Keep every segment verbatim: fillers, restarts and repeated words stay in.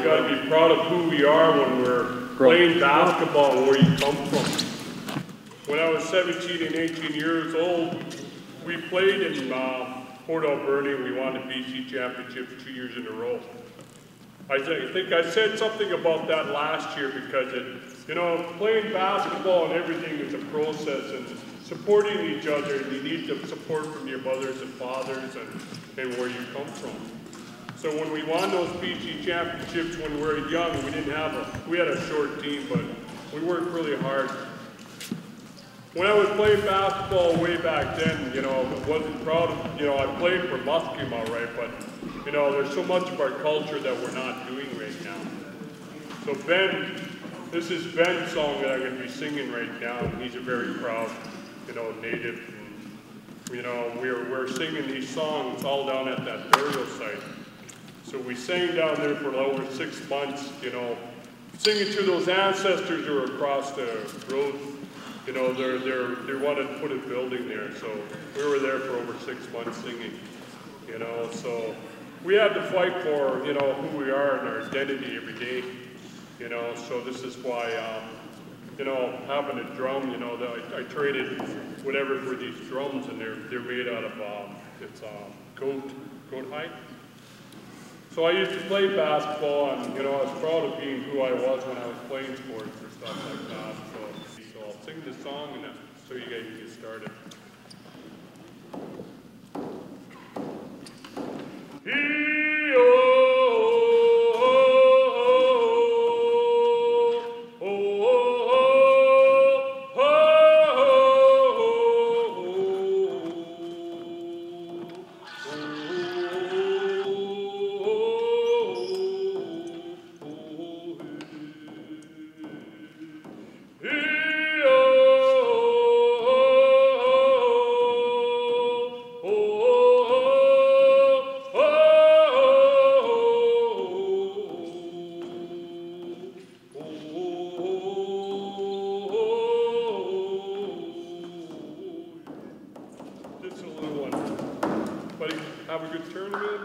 we got to be proud of who we are when we're playing basketball and where you come from. When I was seventeen and eighteen years old, we played in uh, Port Alberni. We won the B C championship two years in a row. I, th I think I said something about that last year because it, you know, playing basketball and everything is a process, and supporting each other, and you need the support from your mothers and fathers and, and where you come from. So when we won those B C championships when we were young, we didn't have a, we had a short team, but we worked really hard. When I was playing basketball way back then, you know, I wasn't proud of, you know, I played for Musqueam all right, but, you know, there's so much of our culture that we're not doing right now. So Ben, this is Ben's song that I'm going to be singing right now, and he's a very proud, you know, native. And, you know, we're, we're singing these songs all down at that burial site. So we sang down there for over six months, you know, singing to those ancestors who are across the road. You know, they're, they're, they wanted to put a building there, so we were there for over six months singing, you know, so we had to fight for, you know, who we are and our identity every day, you know, so this is why, um, you know, having a drum, you know, I, I traded whatever for these drums, and they're, they're made out of, um, it's um, goat, goat hide. So I used to play basketball, and, you know, I was proud of being who I was when I was playing sports or stuff like that. So, so I'll sing this song and so you guys can get started. Have a good tournament.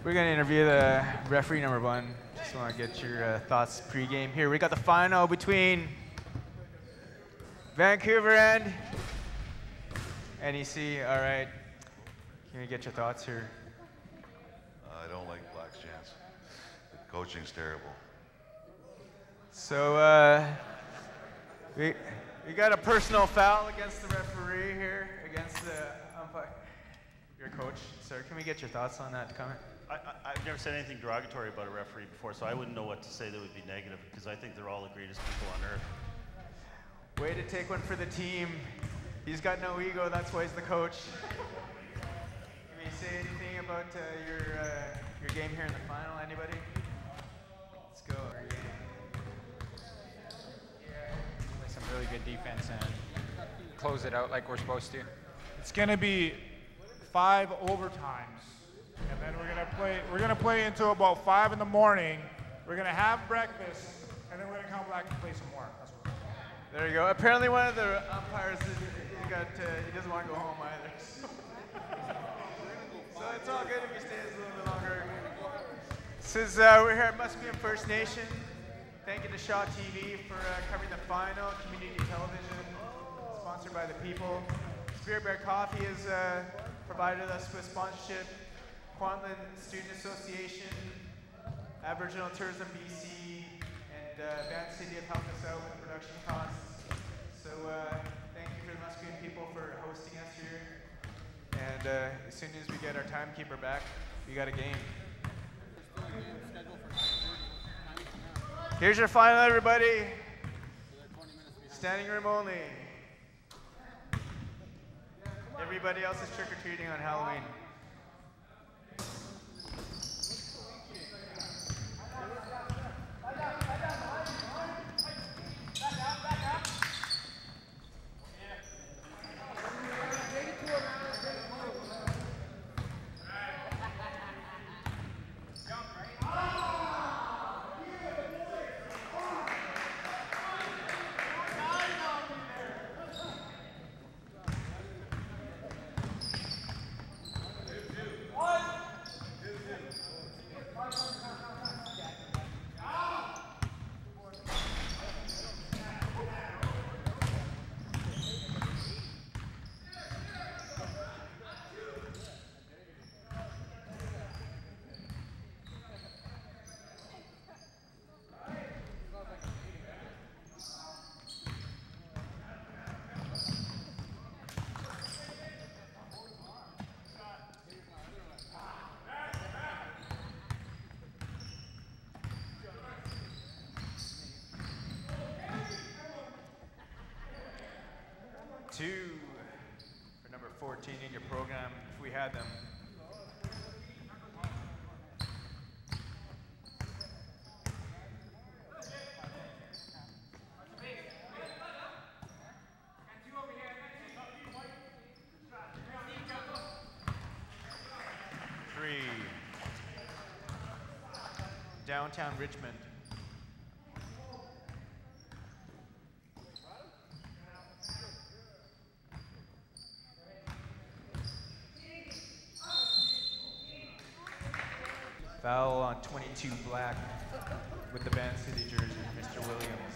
We're going to interview the referee number one. Just want to get your uh, thoughts pre-game here. We got the final between Vancouver and N E C. All right. Can you get your thoughts here? I don't like Black's chance. The coaching's terrible. So uh, we we got a personal foul against the referee here, against the umpire, your coach. Sir, can we get your thoughts on that comment? I, I, I've never said anything derogatory about a referee before, so I wouldn't know what to say that would be negative, because I think they're all the greatest people on earth. Way to take one for the team. He's got no ego, that's why he's the coach. Can you say anything about uh, your uh, your game here in the final? Anybody? Let's go. Play some really good defense and close it out like we're supposed to. It's going to be five overtimes, and then we're going to play. We're going to play until about five in the morning. We're going to have breakfast, and then we're going to come back and play some more. That's what there you go. Apparently, one of the umpires he got uh, he doesn't want to go home either. So it's all good if he stays a little bit longer. This is uh, we're here at Musqueam First Nation. Thank you to Shaw T V for uh, covering the final. Community television, sponsored by the people. Spirit Bear Coffee has uh, provided us with sponsorship. Kwantlen Student Association, Aboriginal Tourism B C, and uh, Vancity have helped us out with production costs. So uh, thank you for the Musqueam people for hosting us here. And uh, as soon as we get our timekeeper back, we got a game. Here's your final, everybody. Standing room only. Everybody else is trick-or-treating on Halloween. Two for number fourteen in your program, if we had them. Three. Downtown Richmond. Foul on twenty-two Black with the Vancity jersey, Mister Williams.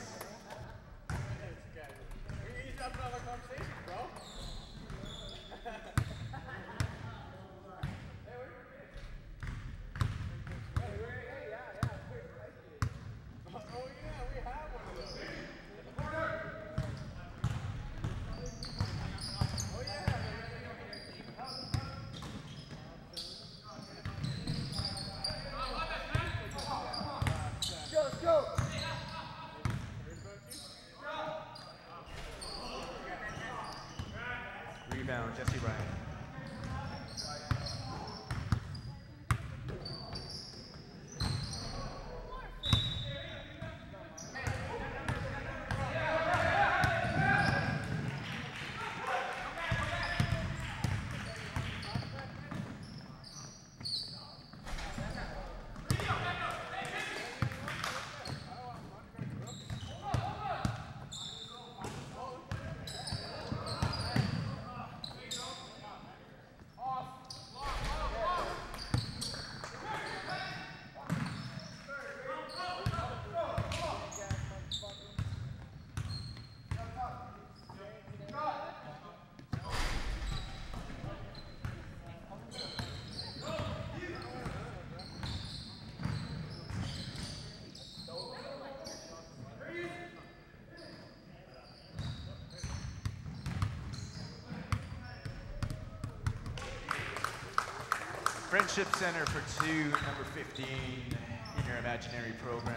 Friendship Center for two, number fifteen in your imaginary program.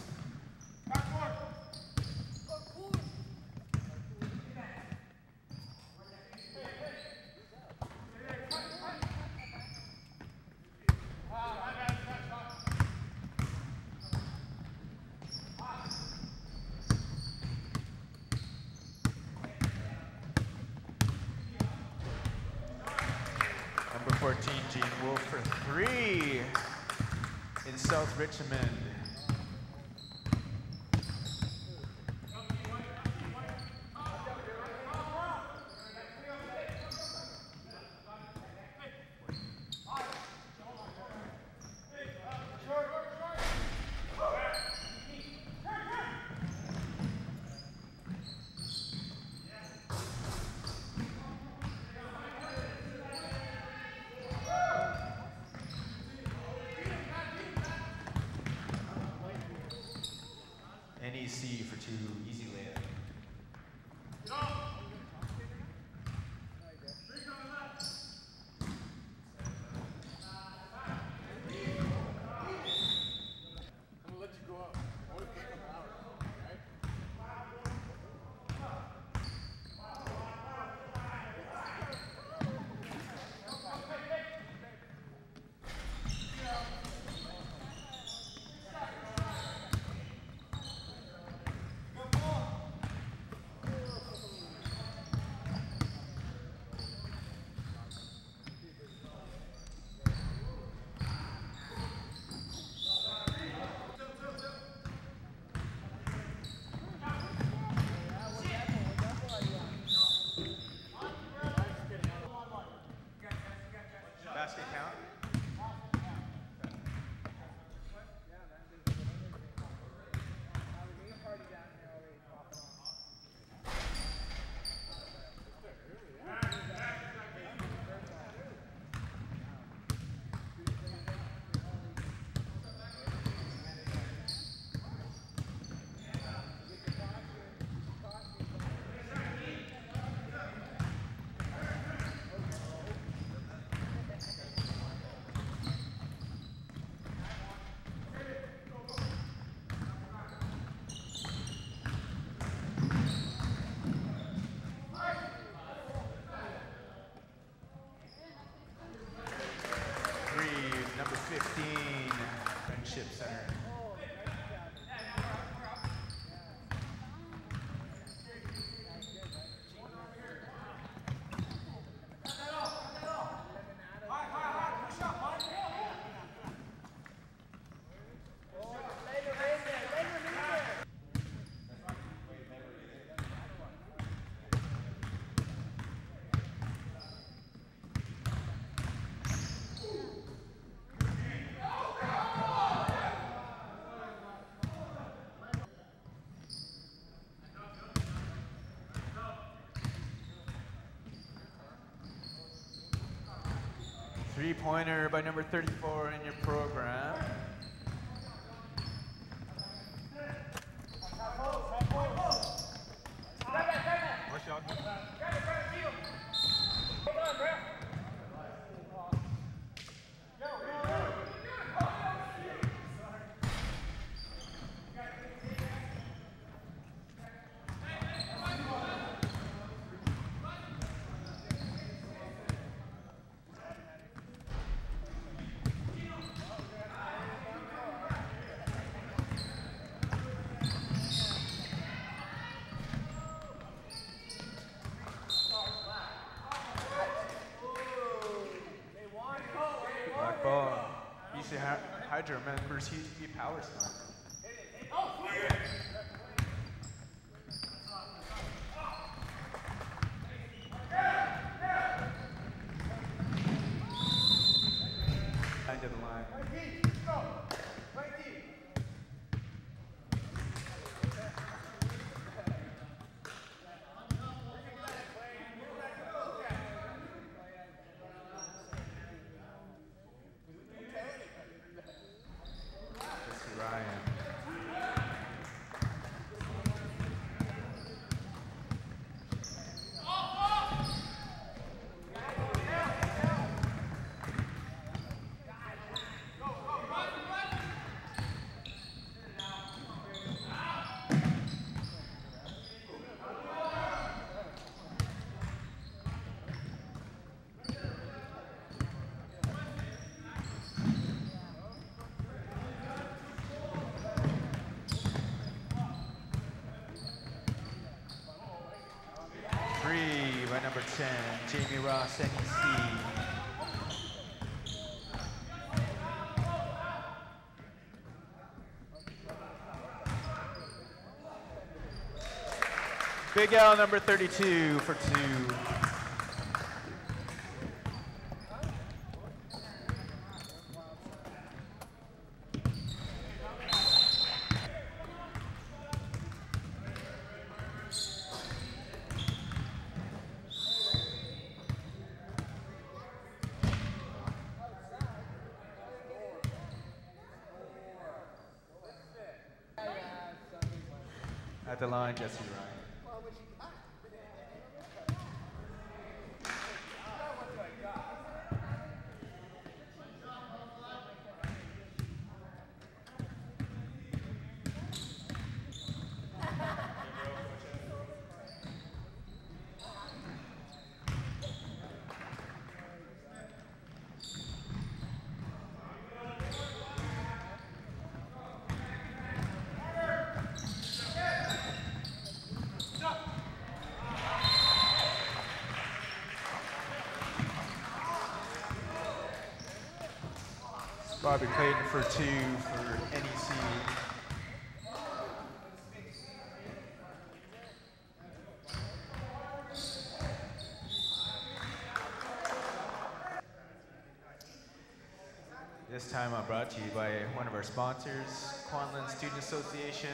Number fourteen, Gene Wolf for three in South Richmond. N E C for two, easy layup. Basket count. Number fifteen, Friendship Center. Three-pointer by number thirty-four in your program. Black ball. B C Hydra members used to be power smart. End of the line. ten, Jamie Ross, N E C. Big L, number thirty-two, for two. At the line, Jesse Ryan. Bobby Clayton for two for N E C. This time I'm brought to you by one of our sponsors, Kwanlin Student Association.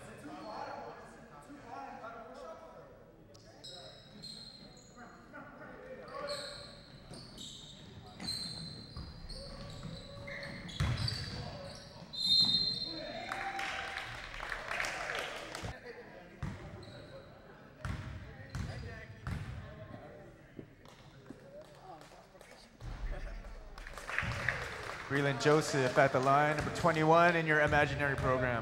Breland Joseph at the line, number twenty-one in your imaginary program.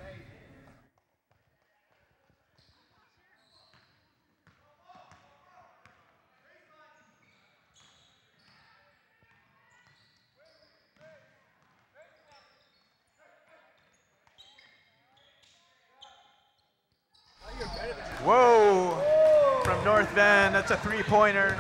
Whoa, from North Van, that's a three-pointer.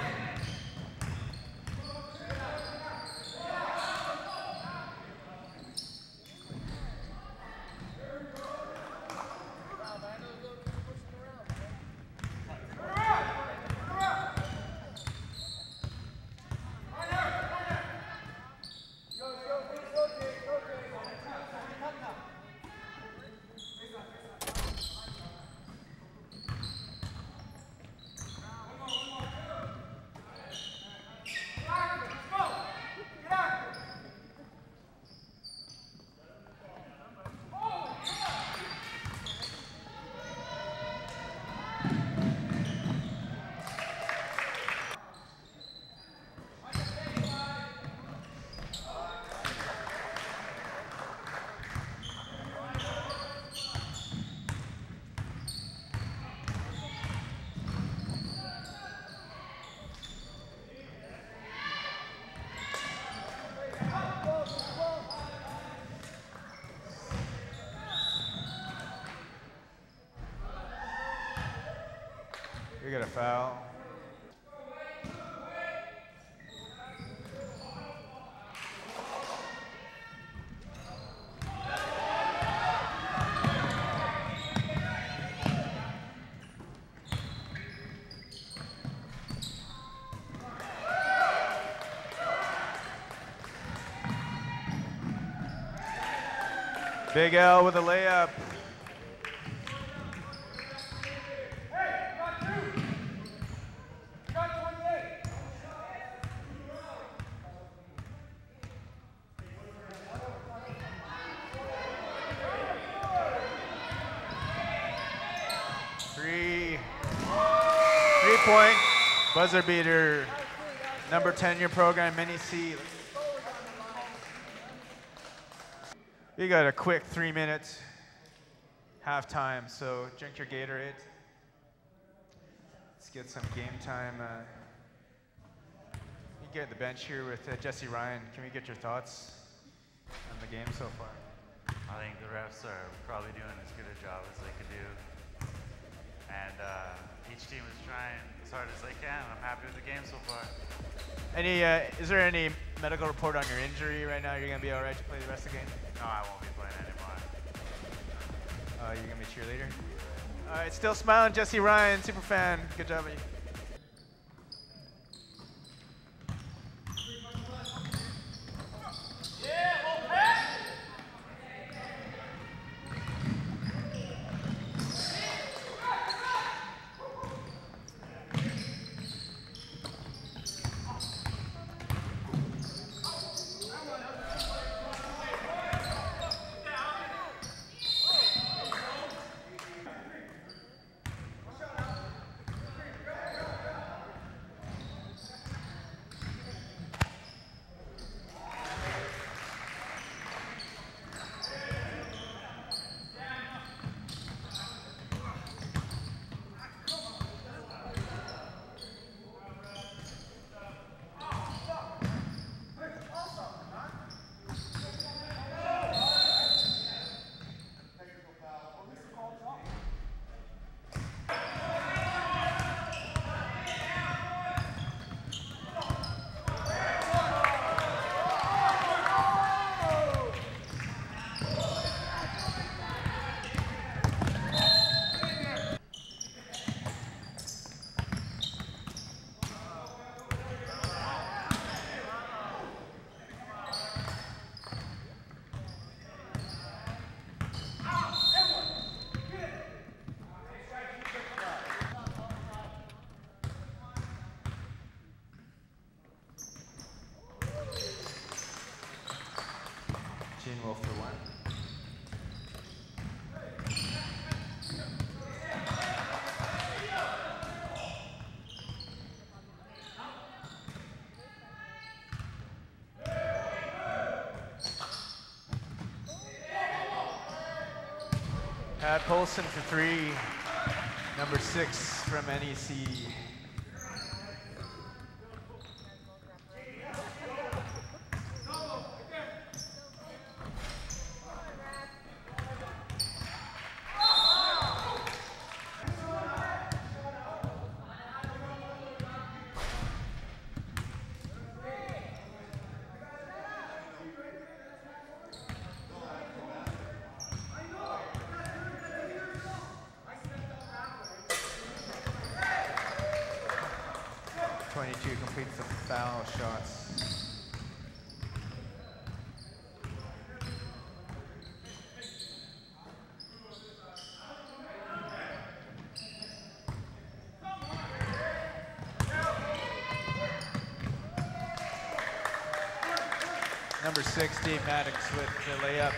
We got a foul. Big L with a layup. Three. Three-point buzzer beater. Number ten in your program, N E C. We got a quick three minutes halftime, so drink your Gatorade. Let's get some game time. Uh, you get the bench here with uh, Jesse Ryan. Can we get your thoughts on the game so far? I think the refs are probably doing as good a job as they could do. and uh, each team is trying as hard as they can. I'm happy with the game so far. Any, uh, is there any medical report on your injury right now? You're gonna be all right to play the rest of the game? No, I won't be playing anymore. Uh, you're gonna be a cheerleader? All right, still smiling, Jesse Ryan, super fan. Good job, buddy. Gene Wolf for one. Pat Polson for three, number six from N E C. twenty-two completes the foul shots. Number six, Dave Maddox with the layup.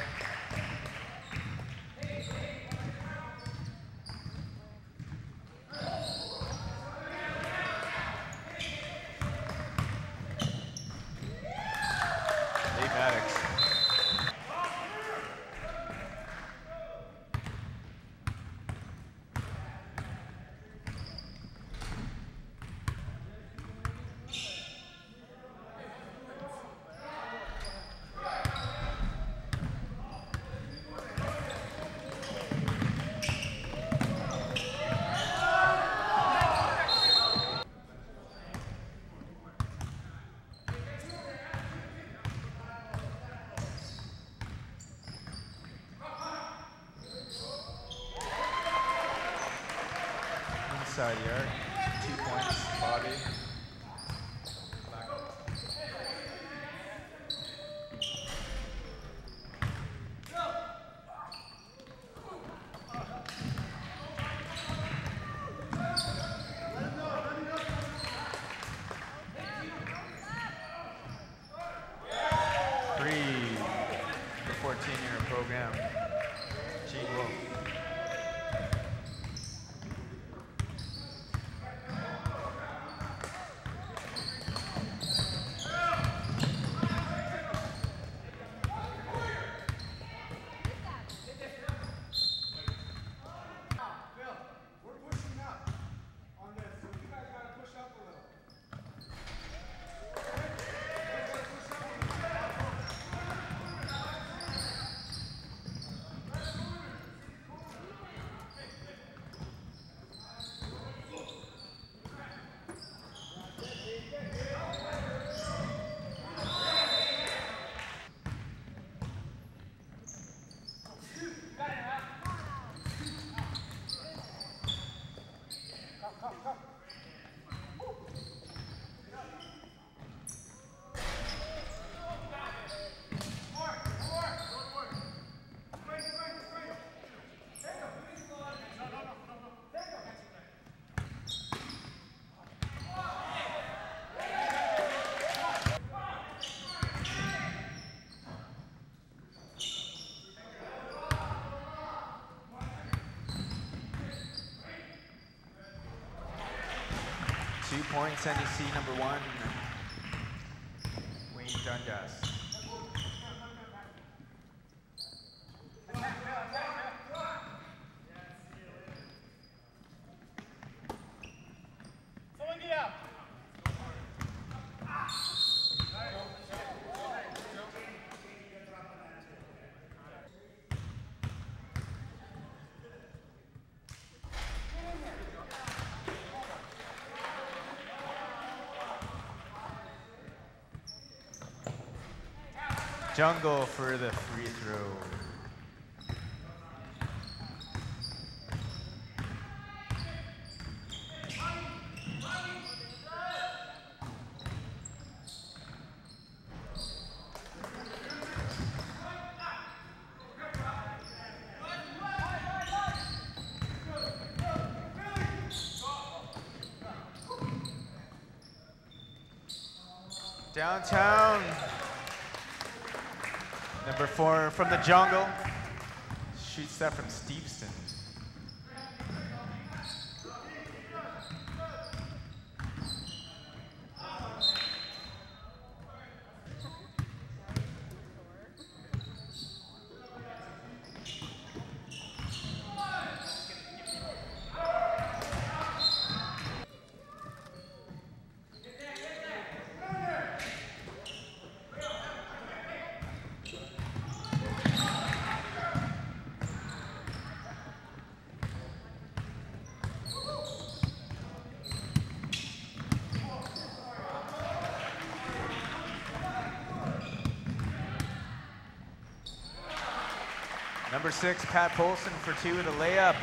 Inside yard, two points, Bobby. Three, the fourteen-year program, Gene Wolf. two points, N E C number one. Wayne Dundas. Jungle for the free throw. Downtown. Number four from the jungle. Shoots that from Steveston. Number six, Pat Polson for two with a layup.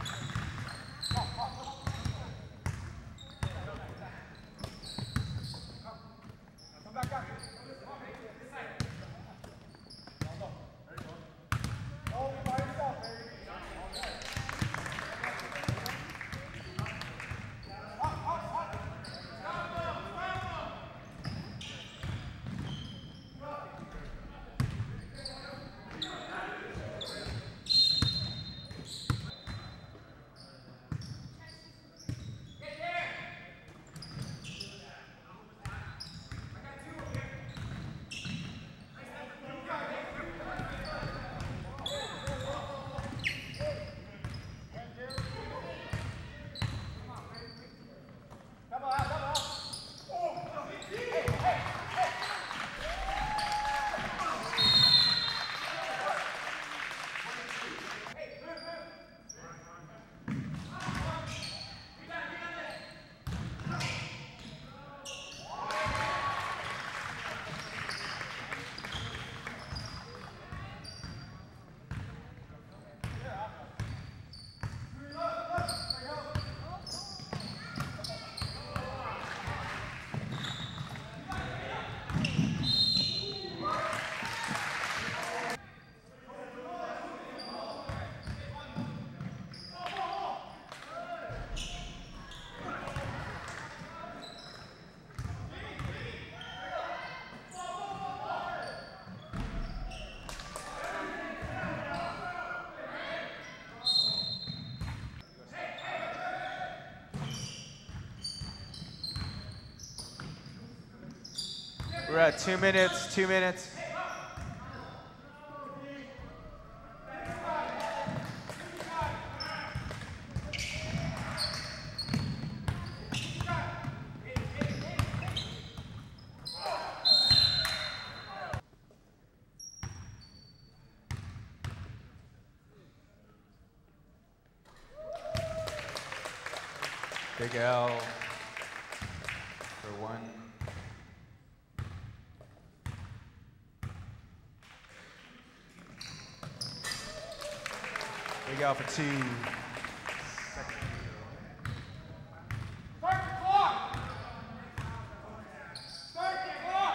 We're at two minutes, two minutes. Big L for one. Big L for two. Start the clock! Start the clock!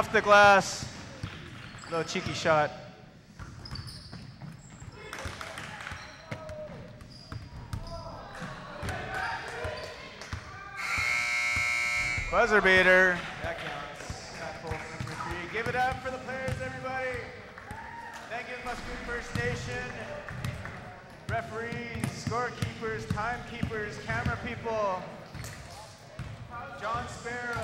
off the glass. Little cheeky shot. Buzzer beater. That counts. That full for three. Give it up for the players, everybody. Thank you, Musqueam First Nation. Referees, scorekeepers, timekeepers, camera people. John Sparrow.